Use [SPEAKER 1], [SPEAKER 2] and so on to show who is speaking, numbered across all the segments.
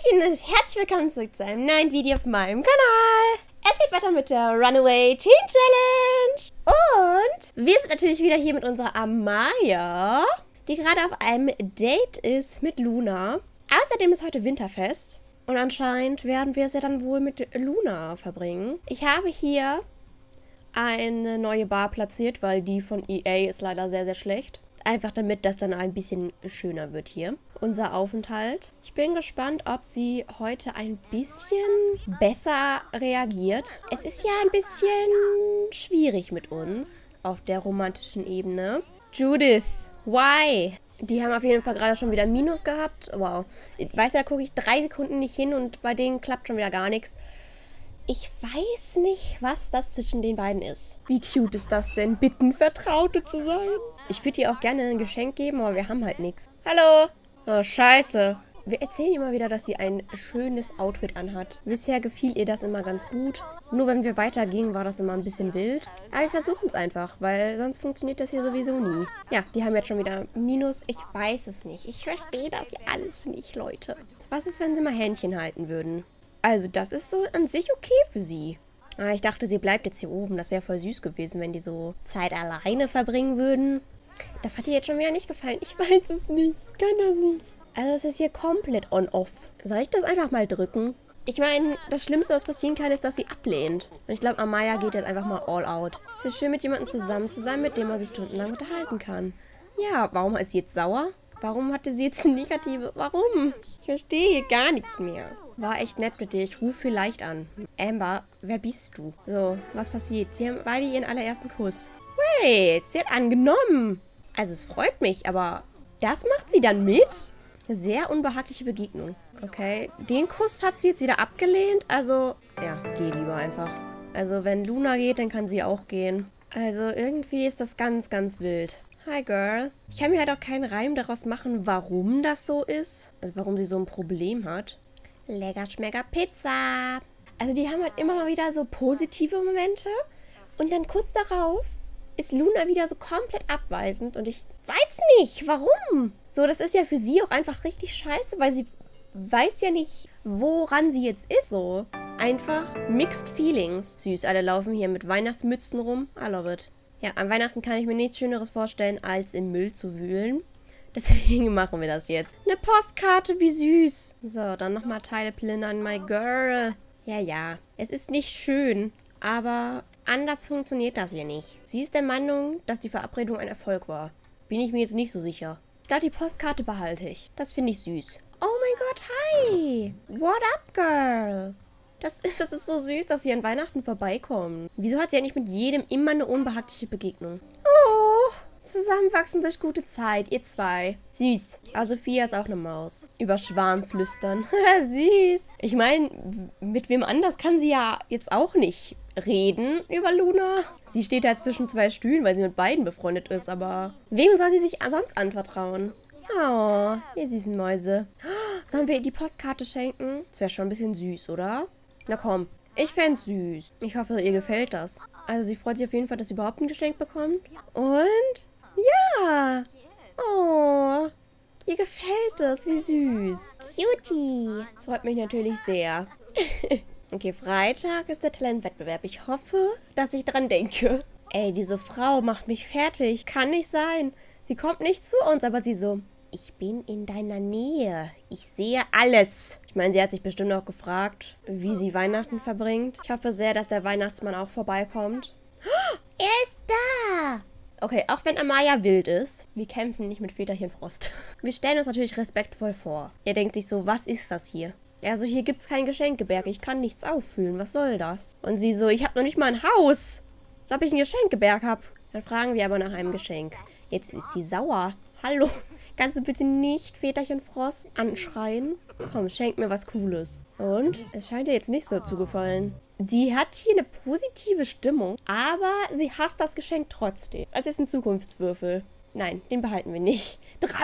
[SPEAKER 1] Hallöchen und herzlich willkommen zurück zu einem neuen Video auf meinem Kanal. Es geht weiter mit der Runaway Teen Challenge. Und wir sind natürlich wieder hier mit unserer Amaya, die gerade auf einem Date ist mit Luna. Außerdem ist heute Winterfest und anscheinend werden wir es ja dann wohl mit Luna verbringen. Ich habe hier eine neue Bar platziert, weil die von EA ist leider sehr, sehr schlecht. Einfach damit das dann ein bisschen schöner wird hier, unser Aufenthalt. Ich bin gespannt, ob sie heute ein bisschen besser reagiert. Es ist ja ein bisschen schwierig mit uns auf der romantischen Ebene. Judith, why? Die haben auf jeden Fall gerade schon wieder Minus gehabt. Wow. Ich weiß ja, gucke ich 3 Sekunden nicht hin und bei denen klappt schon wieder gar nichts. Ich weiß nicht, was das zwischen den beiden ist. Wie cute ist das denn, bitten, Vertraute zu sein? Ich würde ihr auch gerne ein Geschenk geben, aber wir haben halt nichts. Hallo? Oh, scheiße. Wir erzählen immer wieder, dass sie ein schönes Outfit anhat. Bisher gefiel ihr das immer ganz gut. Nur wenn wir weitergingen, war das immer ein bisschen wild. Aber wir versuchen es einfach, weil sonst funktioniert das hier sowieso nie. Ja, die haben jetzt schon wieder Minus. Ich weiß es nicht. Ich verstehe das alles nicht, Leute. Was ist, wenn sie mal Händchen halten würden? Also das ist so an sich okay für sie. Aber ich dachte, sie bleibt jetzt hier oben. Das wäre voll süß gewesen, wenn die so Zeit alleine verbringen würden. Das hat ihr jetzt schon wieder nicht gefallen. Ich weiß es nicht. Ich kann das nicht. Also es ist hier komplett on-off. Soll ich das einfach mal drücken? Ich meine, das Schlimmste, was passieren kann, ist, dass sie ablehnt. Und ich glaube, Amaya geht jetzt einfach mal all out. Es ist schön, mit jemandem zusammen zu sein, mit dem man sich stundenlang unterhalten kann. Ja, warum ist sie jetzt sauer? Warum hatte sie jetzt eine negative... Warum? Ich verstehe hier gar nichts mehr. War echt nett mit dir. Ich rufe vielleicht an. Amber, wer bist du? So, was passiert? Sie haben beide ihren allerersten Kuss. Wait, sie hat angenommen. Also es freut mich, aber das macht sie dann mit? Sehr unbehagliche Begegnung. Okay, den Kuss hat sie jetzt wieder abgelehnt. Also, ja, geh lieber einfach. Also wenn Luna geht, dann kann sie auch gehen. Also irgendwie ist das ganz, ganz wild. Hi, Girl. Ich kann mir halt auch keinen Reim daraus machen, warum das so ist. Also warum sie so ein Problem hat. Lecker schmecker Pizza. Also die haben halt immer mal wieder so positive Momente. Und dann kurz darauf ist Luna wieder so komplett abweisend. Und ich weiß nicht, warum. So, das ist ja für sie auch einfach richtig scheiße, weil sie weiß ja nicht, woran sie jetzt ist so. Einfach mixed feelings. Süß, alle laufen hier mit Weihnachtsmützen rum. I love it. Ja, an Weihnachten kann ich mir nichts Schöneres vorstellen, als im Müll zu wühlen. Deswegen machen wir das jetzt. Eine Postkarte, wie süß. So, dann nochmal Teile plündern, my girl. Ja, ja. Es ist nicht schön, aber anders funktioniert das hier nicht. Sie ist der Meinung, dass die Verabredung ein Erfolg war. Bin ich mir jetzt nicht so sicher. Ich glaube, die Postkarte behalte ich. Das finde ich süß. Oh mein Gott, hi. What up, girl? Das ist so süß, dass sie an Weihnachten vorbeikommen. Wieso hat sie ja nicht mit jedem immer eine unbehagliche Begegnung? Oh, zusammenwachsen durch gute Zeit, ihr zwei. Süß. Also Sophia ist auch eine Maus. Über Schwarm flüstern. Süß. Ich meine, mit wem anders kann sie ja jetzt auch nicht reden über Luna. Sie steht da zwischen 2 Stühlen, weil sie mit beiden befreundet ist, aber wem soll sie sich sonst anvertrauen? Oh, ihr süßen Mäuse. Sollen wir ihr die Postkarte schenken? Das wäre schon ein bisschen süß, oder? Na komm, ich fänd's süß. Ich hoffe, ihr gefällt das. Also sie freut sich auf jeden Fall, dass sie überhaupt ein Geschenk bekommt. Und? Ja. Oh, ihr gefällt es. Wie süß. Cutie. Das freut mich natürlich sehr. Okay, Freitag ist der Talentwettbewerb. Ich hoffe, dass ich dran denke. Ey, diese Frau macht mich fertig. Kann nicht sein. Sie kommt nicht zu uns, aber sie so... Ich bin in deiner Nähe. Ich sehe alles. Ich meine, sie hat sich bestimmt auch gefragt, wie sie Weihnachten verbringt. Ich hoffe sehr, dass der Weihnachtsmann auch vorbeikommt. Oh, er ist da. Okay, auch wenn Amaya wild ist, wir kämpfen nicht mit Väterchen Frost. Wir stellen uns natürlich respektvoll vor. Er denkt sich so, was ist das hier? Also hier gibt's kein Geschenkeberg. Ich kann nichts auffüllen. Was soll das? Und sie so, ich habe noch nicht mal ein Haus. Als ob ich ein Geschenkeberg habe. Dann fragen wir aber nach einem Geschenk. Jetzt ist sie sauer. Hallo. Kannst du bitte nicht Väterchen Frost anschreien? Komm, schenk mir was Cooles. Und? Es scheint ihr jetzt nicht so zu gefallen. Sie hat hier eine positive Stimmung, aber sie hasst das Geschenk trotzdem. Es ist ein Zukunftswürfel. Nein, den behalten wir nicht.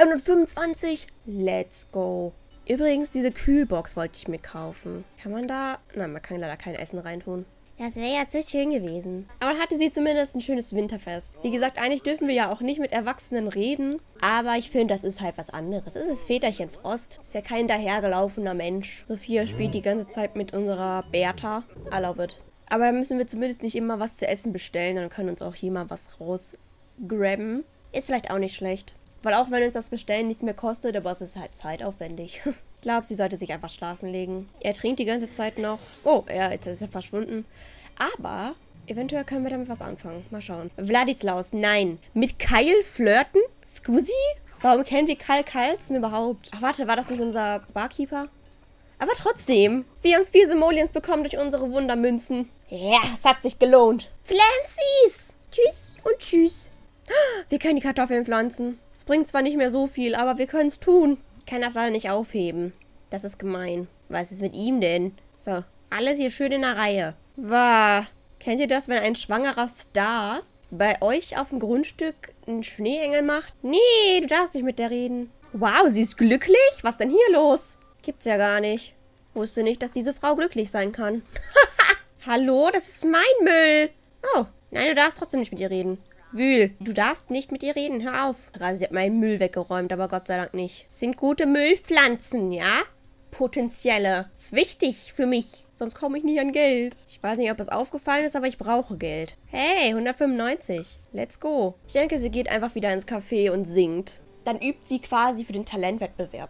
[SPEAKER 1] 325! Let's go. Übrigens, diese Kühlbox wollte ich mir kaufen. Kann man da... Nein, man kann leider kein Essen reintun. Das wäre ja zu schön gewesen. Aber dann hatte sie zumindest ein schönes Winterfest. Wie gesagt, eigentlich dürfen wir ja auch nicht mit Erwachsenen reden. Aber ich finde, das ist halt was anderes. Es ist Väterchen Frost. Ist ja kein dahergelaufener Mensch. Sophia spielt die ganze Zeit mit unserer Bertha. I love it. Aber da müssen wir zumindest nicht immer was zu essen bestellen. Dann können uns auch hier mal was rausgrabben. Ist vielleicht auch nicht schlecht. Weil auch wenn uns das Bestellen nichts mehr kostet, aber es ist halt zeitaufwendig. Ich glaube, sie sollte sich einfach schlafen legen. Er trinkt die ganze Zeit noch. Oh, jetzt ist er verschwunden. Aber eventuell können wir damit was anfangen. Mal schauen. Vladislaus, nein. Mit Kyle flirten? Scusi? Warum kennen wir Kyle Carlson überhaupt? Ach, warte, war das nicht unser Barkeeper? Aber trotzdem, wir haben 4 Simoleons bekommen durch unsere Wundermünzen. Ja, es hat sich gelohnt. Pflanzis! Tschüss und tschüss. Wir können die Kartoffeln pflanzen. Es bringt zwar nicht mehr so viel, aber wir können es tun. Ich kann das leider nicht aufheben. Das ist gemein. Was ist mit ihm denn? So, alles hier schön in der Reihe. Wow. Kennt ihr das, wenn ein schwangerer Star bei euch auf dem Grundstück einen Schneeengel macht? Nee, du darfst nicht mit der reden. Wow, sie ist glücklich? Was denn hier los? Gibt's ja gar nicht. Wusste nicht, dass diese Frau glücklich sein kann. Hallo, das ist mein Müll. Oh, nein, du darfst trotzdem nicht mit ihr reden. Wühl, du darfst nicht mit ihr reden, hör auf. Gerade sie hat meinen Müll weggeräumt, aber Gott sei Dank nicht. Es sind gute Müllpflanzen, ja? Potenzielle. Ist wichtig für mich, sonst komme ich nicht an Geld. Ich weiß nicht, ob es aufgefallen ist, aber ich brauche Geld. Hey, 195. Let's go. Ich denke, sie geht einfach wieder ins Café und singt. Dann übt sie quasi für den Talentwettbewerb.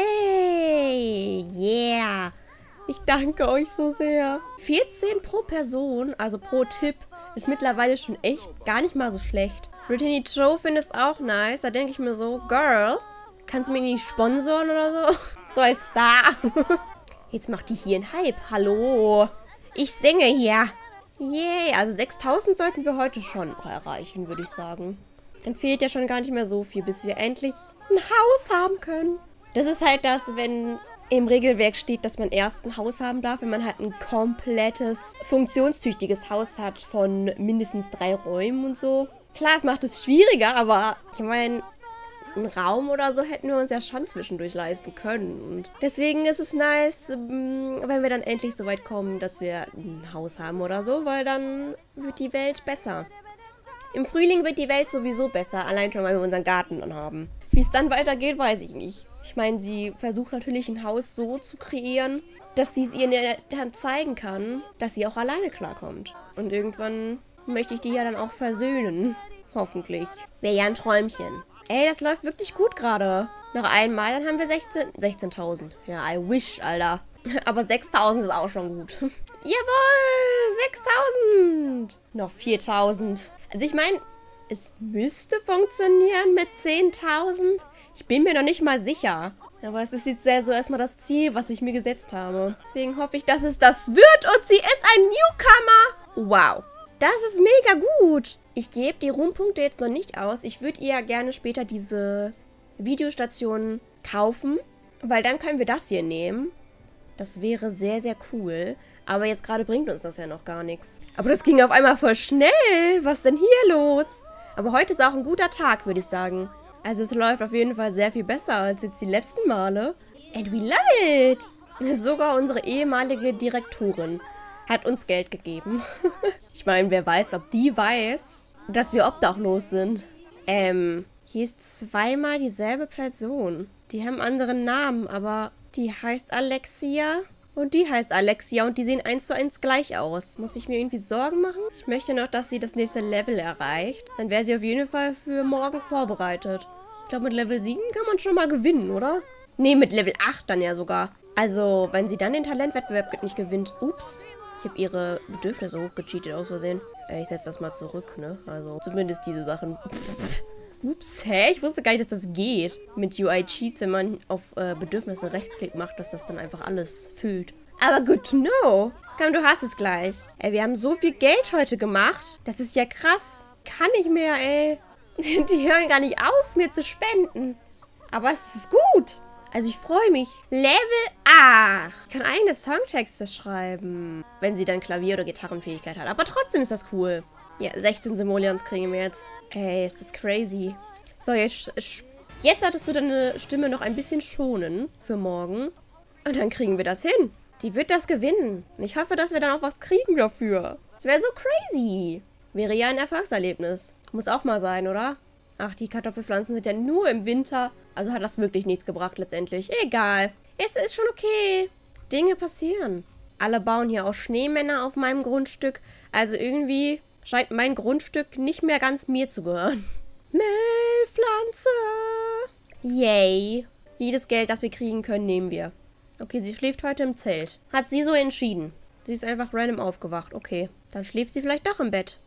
[SPEAKER 1] Ey, yeah. Ich danke euch so sehr. 14 pro Person, also pro Tipp, ist mittlerweile schon echt gar nicht mal so schlecht. Brittany Joe findet es auch nice. Da denke ich mir so, Girl, kannst du mich nicht sponsoren oder so? So als Star. Jetzt macht die hier einen Hype. Hallo. Ich singe hier. Yay, also 6000 sollten wir heute schon erreichen, würde ich sagen. Dann fehlt ja schon gar nicht mehr so viel, bis wir endlich ein Haus haben können. Das ist halt das, wenn im Regelwerk steht, dass man erst ein Haus haben darf, wenn man halt ein komplettes, funktionstüchtiges Haus hat von mindestens 3 Räumen und so. Klar, es macht es schwieriger, aber ich meine, einen Raum oder so hätten wir uns ja schon zwischendurch leisten können. Und deswegen ist es nice, wenn wir dann endlich so weit kommen, dass wir ein Haus haben oder so, weil dann wird die Welt besser. Im Frühling wird die Welt sowieso besser, allein schon, weil wir unseren Garten dann haben. Wie es dann weitergeht, weiß ich nicht. Ich meine, sie versucht natürlich ein Haus so zu kreieren, dass sie es ihr in der Hand zeigen kann, dass sie auch alleine klarkommt. Und irgendwann möchte ich die ja dann auch versöhnen. Hoffentlich. Wäre ja ein Träumchen. Ey, das läuft wirklich gut gerade. Noch einmal, dann haben wir 16.000. Ja, I wish, Alter. Aber 6.000 ist auch schon gut. Jawohl, 6.000. Noch 4.000. Also ich meine, es müsste funktionieren mit 10.000. Ich bin mir noch nicht mal sicher. Aber das ist jetzt so erstmal das Ziel, was ich mir gesetzt habe. Deswegen hoffe ich, dass es das wird. Und sie ist ein Newcomer. Wow. Das ist mega gut. Ich gebe die Ruhmpunkte jetzt noch nicht aus. Ich würde ihr ja gerne später diese Videostationen kaufen. Weil dann können wir das hier nehmen. Das wäre sehr, sehr cool. Aber jetzt gerade bringt uns das ja noch gar nichts. Aber das ging auf einmal voll schnell. Was ist denn hier los? Aber heute ist auch ein guter Tag, würde ich sagen. Also es läuft auf jeden Fall sehr viel besser als jetzt die letzten Male. And we love it! Sogar unsere ehemalige Direktorin hat uns Geld gegeben. Ich meine, wer weiß, ob die weiß, dass wir obdachlos sind. Hier ist zweimal dieselbe Person. Die haben anderen Namen, aber die heißt Alexia und die heißt Alexia und die sehen 1:1 gleich aus. Muss ich mir irgendwie Sorgen machen? Ich möchte noch, dass sie das nächste Level erreicht. Dann wäre sie auf jeden Fall für morgen vorbereitet. Ich glaube, mit Level 7 kann man schon mal gewinnen, oder? Nee, mit Level 8 dann ja sogar. Also, wenn sie dann den Talentwettbewerb nicht gewinnt. Ups. Ich habe ihre Bedürfnisse hochgecheatet aus Versehen. Ich setze das mal zurück, ne? Also, zumindest diese Sachen. Ups, hä? Ich wusste gar nicht, dass das geht. Mit UI-Cheats, wenn man auf Bedürfnisse Rechtsklick macht, dass das dann einfach alles füllt. Aber good to know. Komm, du hast es gleich. Ey, wir haben so viel Geld heute gemacht. Das ist ja krass. Kann nicht mehr, ey. Die hören gar nicht auf, mir zu spenden. Aber es ist gut. Also ich freue mich. Level 8. Ich kann eigene Songtexte schreiben. Wenn sie dann Klavier- oder Gitarrenfähigkeit hat. Aber trotzdem ist das cool. Ja, 16 Simoleons kriegen wir jetzt. Ey, ist das crazy. So, jetzt solltest du deine Stimme noch ein bisschen schonen für morgen. Und dann kriegen wir das hin. Die wird das gewinnen. Und ich hoffe, dass wir dann auch was kriegen dafür. Das wäre so crazy. Wäre ja ein Erfolgserlebnis. Muss auch mal sein, oder? Ach, die Kartoffelpflanzen sind ja nur im Winter. Also hat das wirklich nichts gebracht letztendlich. Egal. Es ist schon okay. Dinge passieren. Alle bauen hier auch Schneemänner auf meinem Grundstück. Also irgendwie scheint mein Grundstück nicht mehr ganz mir zu gehören. Mehlpflanze. Yay. Jedes Geld, das wir kriegen können, nehmen wir. Okay, sie schläft heute im Zelt. Hat sie so entschieden. Sie ist einfach random aufgewacht. Okay, dann schläft sie vielleicht doch im Bett.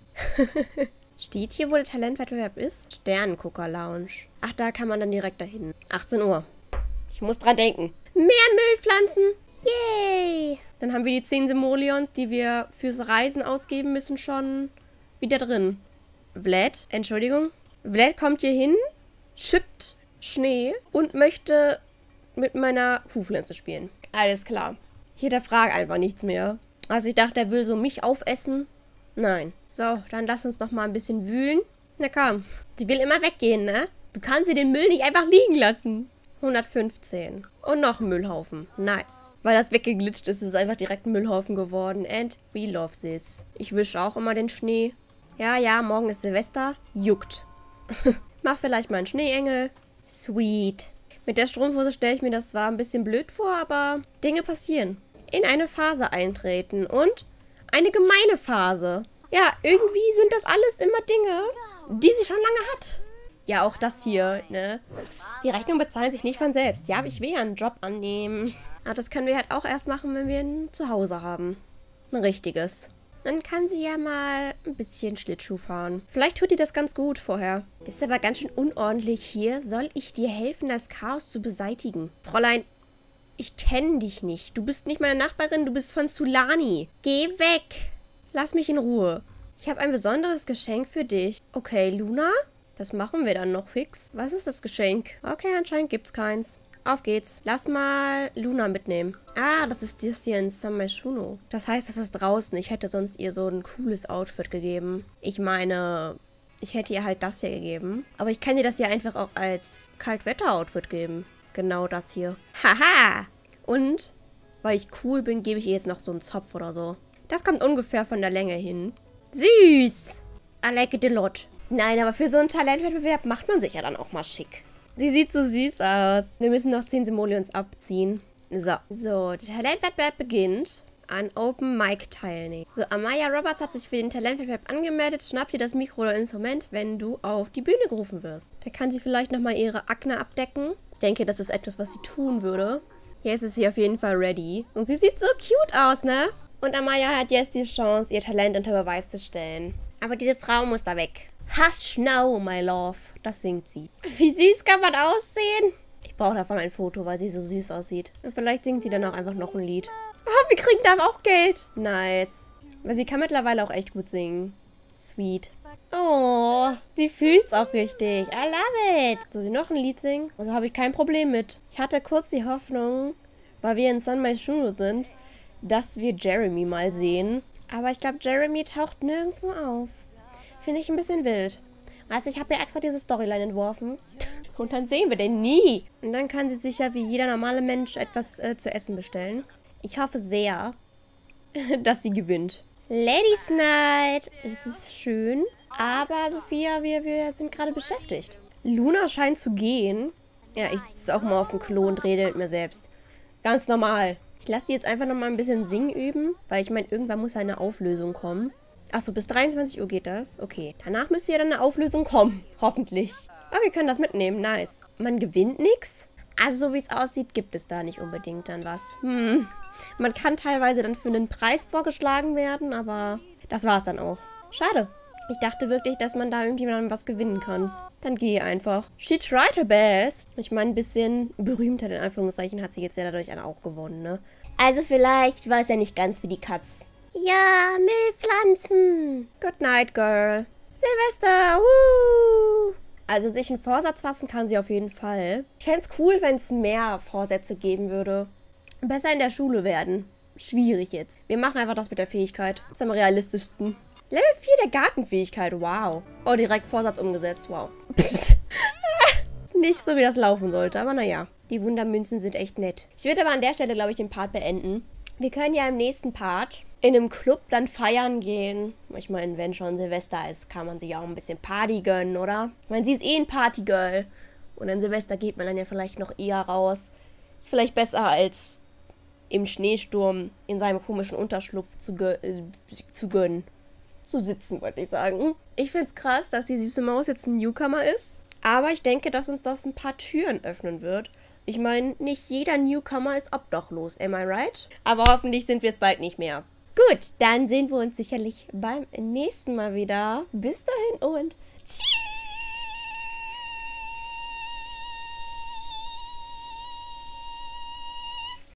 [SPEAKER 1] Steht hier, wo der Talentwettbewerb ist? Sternengucker-Lounge. Ach, da kann man dann direkt dahin. 18 Uhr. Ich muss dran denken. Mehr Müllpflanzen. Yay. Dann haben wir die 10 Simoleons, die wir fürs Reisen ausgeben müssen, schon wieder drin. Vlad, Entschuldigung. Vlad kommt hier hin, schippt Schnee und möchte mit meiner Kuhpflanze spielen. Alles klar. Hier der Frage einfach nichts mehr. Also ich dachte, er will so mich aufessen. Nein. So, dann lass uns noch mal ein bisschen wühlen. Na komm. Sie will immer weggehen, ne? Du kannst sie den Müll nicht einfach liegen lassen. 115. Und noch ein Müllhaufen. Nice. Weil das weggeglitscht ist, ist es einfach direkt ein Müllhaufen geworden. And we love this. Ich wische auch immer den Schnee. Ja, ja, morgen ist Silvester. Juckt. Mach vielleicht mal einen Schneeengel. Sweet. Mit der Strumpfhose stelle ich mir das zwar ein bisschen blöd vor, aber Dinge passieren. In eine Phase eintreten und eine gemeine Phase. Ja, irgendwie sind das alles immer Dinge, die sie schon lange hat. Ja, auch das hier, ne? Die Rechnungen bezahlen sich nicht von selbst. Ja, ich will ja einen Job annehmen. Aber das können wir halt auch erst machen, wenn wir ein Zuhause haben. Ein richtiges. Dann kann sie ja mal ein bisschen Schlittschuh fahren. Vielleicht tut ihr das ganz gut vorher. Das ist aber ganz schön unordentlich hier. Soll ich dir helfen, das Chaos zu beseitigen? Fräulein, ich kenne dich nicht. Du bist nicht meine Nachbarin, du bist von Sulani. Geh weg. Lass mich in Ruhe. Ich habe ein besonderes Geschenk für dich. Okay, Luna? Das machen wir dann noch fix. Was ist das Geschenk? Okay, anscheinend gibt's keins. Auf geht's. Lass mal Luna mitnehmen. Ah, das ist das hier in Sameshuno. Das heißt, das ist draußen. Ich hätte sonst ihr so ein cooles Outfit gegeben. Ich meine, ich hätte ihr halt das hier gegeben. Aber ich kann ihr das hier einfach auch als Kaltwetter-Outfit geben. Genau das hier. Haha! Und, weil ich cool bin, gebe ich ihr jetzt noch so einen Zopf oder so. Das kommt ungefähr von der Länge hin. Süß! I like it a lot. Nein, aber für so einen Talentwettbewerb macht man sich ja dann auch mal schick. Sie sieht so süß aus. Wir müssen noch 10 Simoleons abziehen. So, der Talentwettbewerb beginnt. An Open Mic teilnehmen. So, Amaya Roberts hat sich für den Talentwettbewerb angemeldet. Schnapp dir das Mikro oder Instrument, wenn du auf die Bühne gerufen wirst. Da kann sie vielleicht nochmal ihre Akne abdecken. Ich denke, das ist etwas, was sie tun würde. Jetzt ist sie auf jeden Fall ready. Und sie sieht so cute aus, ne? Und Amaya hat jetzt die Chance, ihr Talent unter Beweis zu stellen. Aber diese Frau muss da weg. Hush now, my love. Das singt sie. Wie süß kann man aussehen? Ich brauche davon ein Foto, weil sie so süß aussieht. Und vielleicht singt sie dann auch einfach noch ein Lied. Oh, wir kriegen da auch Geld. Nice. Weil sie kann mittlerweile auch echt gut singen. Sweet. Oh, sie fühlt's auch richtig. I love it. Soll sie noch ein Lied singen? Also habe ich kein Problem mit. Ich hatte kurz die Hoffnung, weil wir in San Myshuno sind, dass wir Jeremy mal sehen. Aber ich glaube, Jeremy taucht nirgendwo auf. Finde ich ein bisschen wild. Weißt du, ich habe ja extra diese Storyline entworfen. Und dann sehen wir den nie. Und dann kann sie sich ja wie jeder normale Mensch etwas zu essen bestellen. Ich hoffe sehr, dass sie gewinnt. Ladies Night. Das ist schön. Aber Sophia, wir sind gerade beschäftigt. Luna scheint zu gehen. Ja, ich sitze auch mal auf dem Klo und rede mit mir selbst. Ganz normal. Ich lasse die jetzt einfach noch mal ein bisschen singen üben. Weil ich meine, irgendwann muss eine Auflösung kommen. Achso, bis 23 Uhr geht das? Okay. Danach müsste ja dann eine Auflösung kommen. Hoffentlich. Aber wir können das mitnehmen. Nice. Man gewinnt nichts? Also so wie es aussieht, gibt es da nicht unbedingt dann was. Man kann teilweise dann für einen Preis vorgeschlagen werden, aber das war's dann auch. Schade. Ich dachte wirklich, dass man da irgendjemandem was gewinnen kann. Dann geh einfach. She tried her best. Ich meine, ein bisschen Berühmtheit in Anführungszeichen hat sie jetzt ja dadurch auch gewonnen, ne? Also vielleicht war es ja nicht ganz für die Katz. Ja, Müllpflanzen. Good night, girl. Silvester, woo! Also sich einen Vorsatz fassen kann sie auf jeden Fall. Ich fände es cool, wenn es mehr Vorsätze geben würde. Besser in der Schule werden. Schwierig jetzt. Wir machen einfach das mit der Fähigkeit. Das ist am realistischsten. Level 4 der Gartenfähigkeit, wow. Oh, direkt Vorsatz umgesetzt, wow. Nicht so, wie das laufen sollte, aber naja. Die Wundermünzen sind echt nett. Ich würde aber an der Stelle, glaube ich, den Part beenden. Wir können ja im nächsten Part in einem Club dann feiern gehen. Ich meine, wenn schon Silvester ist, kann man sich auch ein bisschen Party gönnen, oder? Ich meine, sie ist eh ein Partygirl. Und an Silvester geht man dann ja vielleicht noch eher raus. Ist vielleicht besser als im Schneesturm in seinem komischen Unterschlupf zu gönnen. Zu sitzen, wollte ich sagen. Ich finde es krass, dass die süße Maus jetzt ein Newcomer ist. Aber ich denke, dass uns das ein paar Türen öffnen wird. Ich meine, nicht jeder Newcomer ist obdachlos, am I right? Aber hoffentlich sind wir es bald nicht mehr. Gut, dann sehen wir uns sicherlich beim nächsten Mal wieder. Bis dahin und tschüss!